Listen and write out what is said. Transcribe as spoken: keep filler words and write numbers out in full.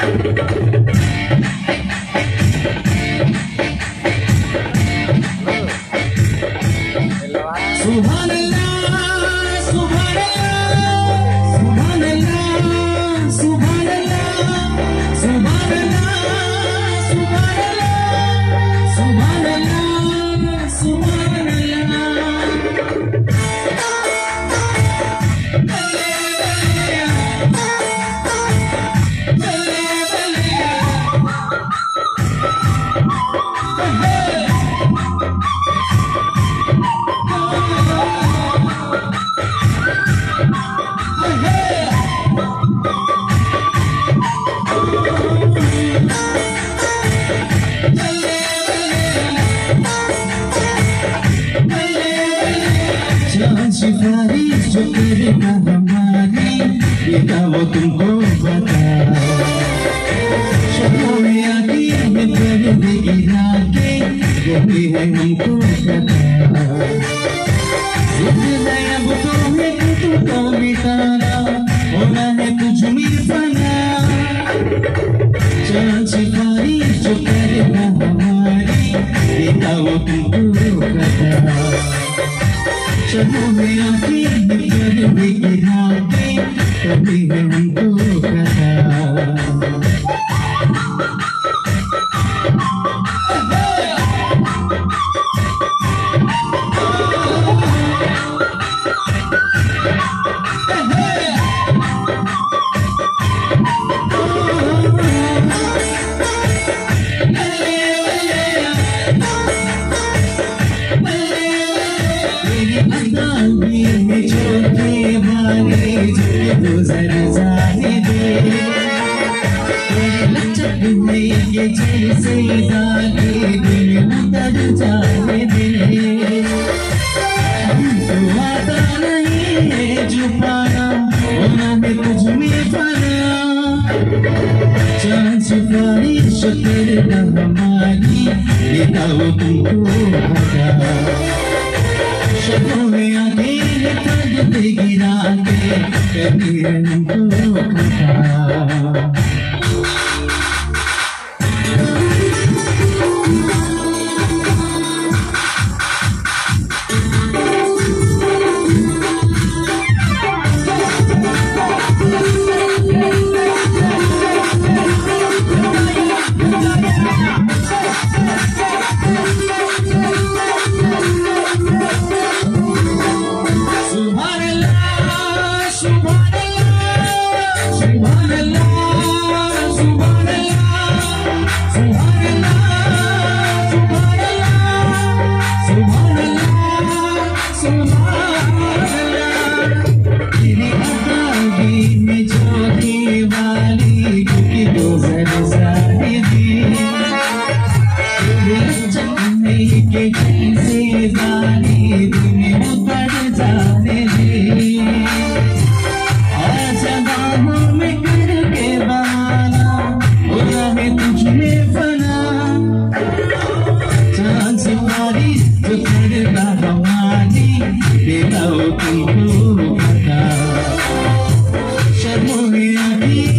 सुभान अल्लाह सुभान अल्लाह सुभान अल्लाह सुभान अल्लाह सुभान अल्लाह सुभान अल्लाह सुभान अल्लाह सुभान सिफारिश जो करेगा हमारी बेटा वो तुमको बता शब्दों में आती है कर देगी राके वो भी है हमको पता जिंदगी अब तो है तुमको बिताना होना है तुझ में फना चांद सिफारिश जो करेगा हमारी बेटा वो तुमको बता शब्दों में आती है कर देगी राके कभी है हमको पता गुजर जाने दे लचक है ये जैसे जाने दिल उतर जाने दे हमको आता नहीं है छुपाना होना है तुझ में फना चांद सिफारिश करना हमारी बेटा वो तुमको बता शब्दों में आते कर देगी राके कभी हमको पता शर्मों में आती